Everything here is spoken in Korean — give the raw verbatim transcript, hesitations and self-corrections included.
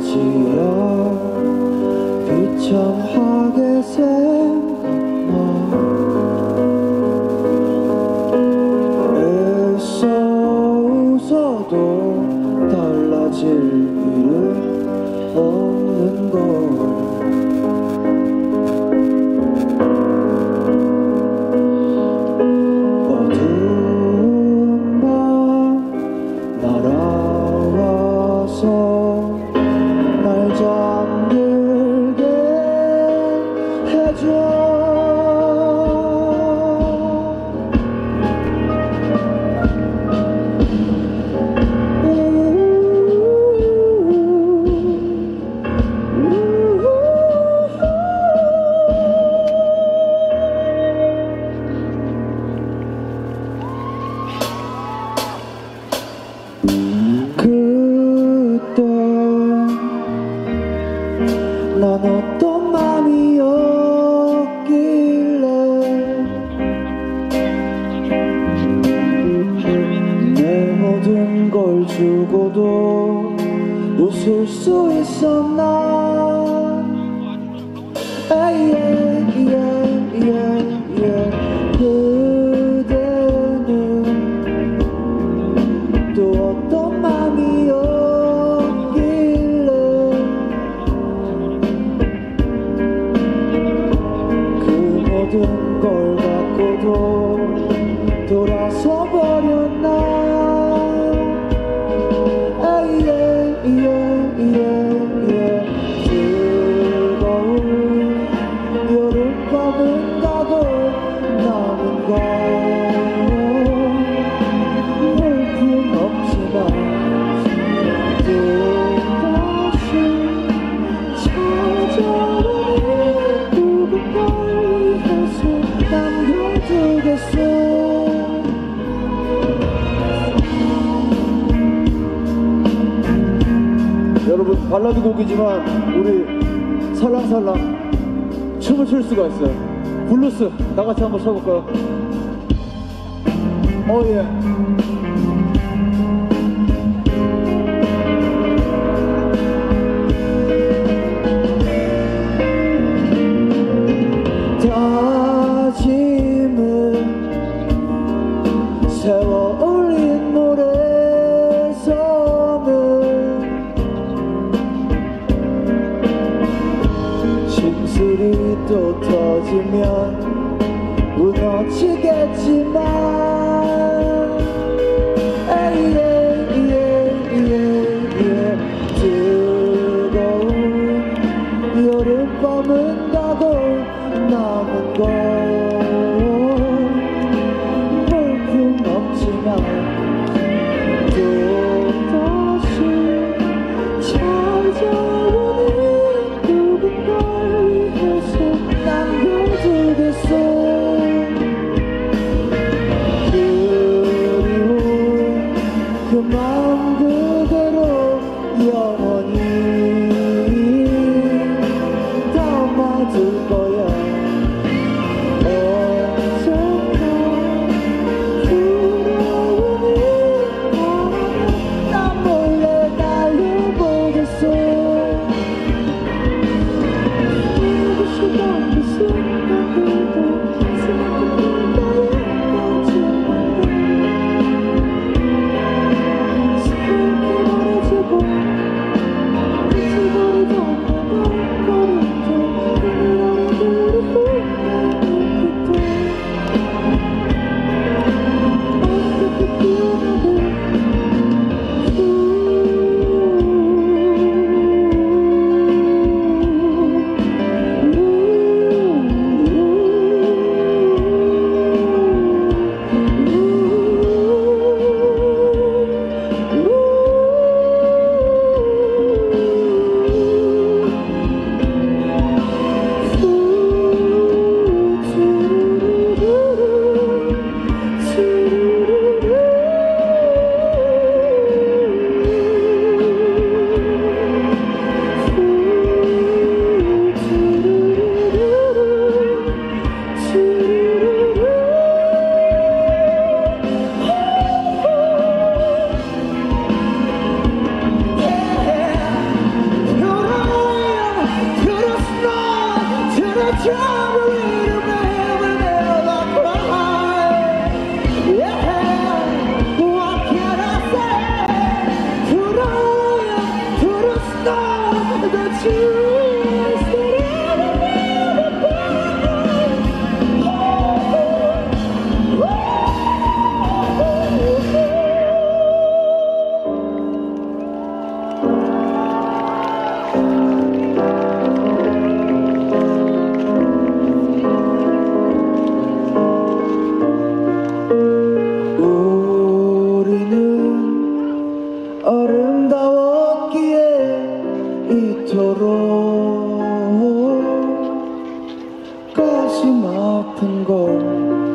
어지러 비참하게 생각나 애써 웃어도 달라질 일은 없는 걸 날 잠들게 해줘 그때 난 어떤 맘이었길래 내 모든 걸 주고도 웃을 수 있었나 yeah, yeah, yeah, yeah. 그대는 또 어떤 맘이었길래 모든 걸 갖고도 돌아서 버렸나 yeah, yeah, yeah, yeah. 즐거운 여름밤은 가고 남은 건 볼품 없지만 또다시 찾아오는 누군가 남겨두겠어 여러분 발라드 곡이지만 우리 살랑살랑 춤을 출 수가 있어요. 블루스 다같이 한번 춰볼까요? 어예 다짐은 세워 올린 모래성은 심술이 또 터지면 무너지겠지만 yeah, yeah, yeah, yeah. 뜨거운 여름밤은 가고 남은 건 볼품 없지만 또다시 찾아오는 누군가를 위해서 남겨두겠어 그리운 그 마음 그대로 영원히 담아둘 거야 가슴 아픈 걸